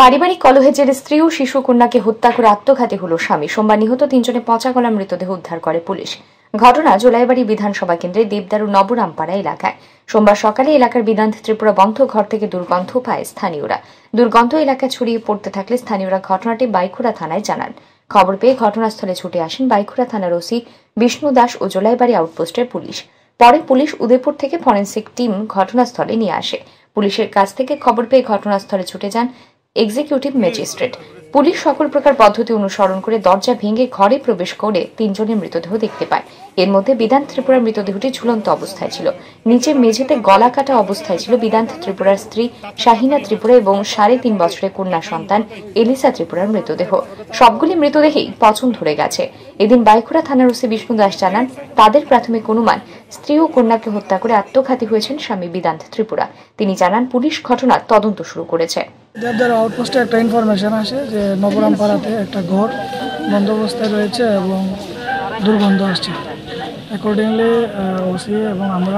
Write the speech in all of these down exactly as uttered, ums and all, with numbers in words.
পারিবারিক কলহের জেরে স্ত্রী ও শিশু কন্যাকে হত্যা করে আত্মঘাতী হল স্বামী। সোমবার নিহত তিনজনে পচা গলা মৃতদেহ উদ্ধার করে পুলিশ। ঘটনা জোলাইবাড়ি বিধানসভা কেন্দ্রের দেবদারু নবরামপাড়া এলাকায়। সোমবার সকালে এলাকার বিদান্ত ত্রিপুরা বন্ধ ঘর থেকে দুর্গন্ধ পায় স্থানীয়রা। দুর্গন্ধ এলাকায় ছড়িয়ে পড়তে থাকলে স্থানীয়রা ঘটনাটি বাইখুড়া থানায় জানান। খবর পেয়ে ঘটনাস্থলে ছুটে আসেন বাইখুড়া থানার ওসি বিষ্ণু দাস ও জোলাইবাড়ি আউটপোস্টের পুলিশ। পরে পুলিশ উদয়পুর থেকে ফরেন্সিক টিম ঘটনাস্থলে নিয়ে আসে। পুলিশের কাছ থেকে খবর পেয়ে ঘটনাস্থলে ছুটে যান এক্সিকিউটিভ ম্যাজিস্ট্রেট। পুলিশ সকল প্রকার পদ্ধতি অনুসরণ করে দরজা ভেঙে ঘরে প্রবেশ করে তিনজনের মৃতদেহ দেখতে পায়। এর মধ্যে বিধান ত্রিপুরার মৃতদেহটি ঝুলন্ত অবস্থায় ছিল। নিচে মেঝেতে গলা কাটা অবস্থায় ছিল বিধান ত্রিপুরার স্ত্রী শাহিনা ত্রিপুরা এবং সাড়ে তিন বছরের কন্যা সন্তান এলিসা ত্রিপুরার মৃতদেহ। সবগুলি মৃতদেহেই পচন ধরে গেছে। এদিন বাইখুড়া থানার ওসি বিষ্ণু দাস জানান, তাদের প্রাথমিক অনুমান স্ত্রী ও কন্যাকে হত্যা করে আত্মঘাতী হয়েছেন স্বামী বিধান ত্রিপুরা। তিনি জানান, পুলিশ ঘটনার তদন্ত শুরু করেছে। দেবদারু আউটপোস্টে একটা ইনফরমেশন আসে যে নবরামপাড়াতে একটা ঘর বন্ধ অবস্থায় রয়েছে এবং দুর্গন্ধ আসছে। অ্যাকর্ডিংলি ওসি এবং আমরা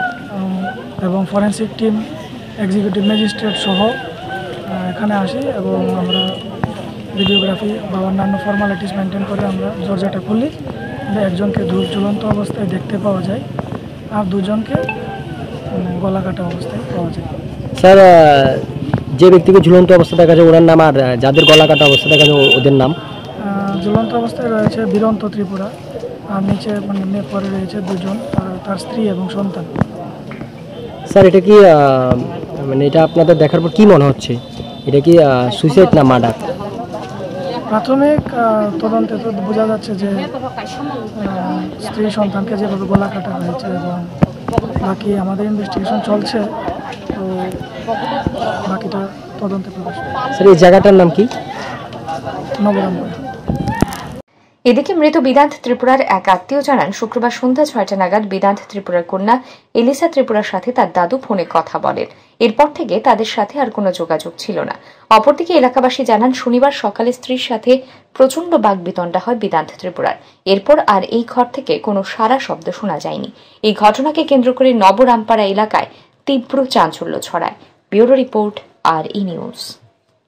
এবং ফরেন্সিক টিম এক্সিকিউটিভ ম্যাজিস্ট্রেট সহ এখানে আসি এবং আমরা ভিডিওগ্রাফি বা অন্যান্য ফর্মালিটিস মেনটেন করে আমরা দরজাটা খুলি। একজনকে ঝুলন্ত অবস্থায় দেখতে পাওয়া যায় আর দুজনকে গলা কাটা অবস্থায় পাওয়া যায়। স্যার, যে ব্যক্তিকে ঝুলন্ত অবস্থা দেখা যায় ওনার নাম, আর যাদের গলা কাটা অবস্থা দেখা যায় ওদের নাম? ঝুলন্ত অবস্থায় রয়েছে বীরন্ত ত্রিপুরা, আর নিচে মানে পরে রয়েছে দুজন, তার স্ত্রী এবং সন্তান। স্যার, এটা কি মানে এটা আপনাদের দেখার পর কি মনে হচ্ছে, এটা কি সুইসাইড না মার্ডার? প্রাথমিক তদন্তে তো বোঝা যাচ্ছে যে স্ত্রী সন্তানকে যেভাবে গলা কাটা হয়েছে এবং বাকি আমাদের ইনভেস্টিগেশন চলছে, তো বাকিটা তদন্তে প্রকাশ। স্যার, এই জায়গাটার নাম কি? নবরামপাড়া। এদিকে মৃত বিদান্ত ত্রিপুরার এক আত্মীয় জানান, শুক্রবার সন্ধ্যা ছয়টা নাগাদ বিদান্ত ত্রিপুরার কন্যা এলিসা ত্রিপুরার সাথে তার দাদু ফোনে কথা বলেন। এরপর থেকে তাদের সাথে আর কোনো যোগাযোগ ছিল না। অপরদিকে এলাকাবাসী জানান, শনিবার সকালে স্ত্রীর সাথে প্রচন্ড বাগবিতণ্ডা হয় বিদান্ত ত্রিপুরার। এরপর আর এই ঘর থেকে কোনো সারা শব্দ শোনা যায়নি। এই ঘটনাকে কেন্দ্র করে নবরামপাড়া এলাকায় তীব্র চাঞ্চল্য ছড়ায়। ব্যুরো রিপোর্ট, আর ই নিউজ।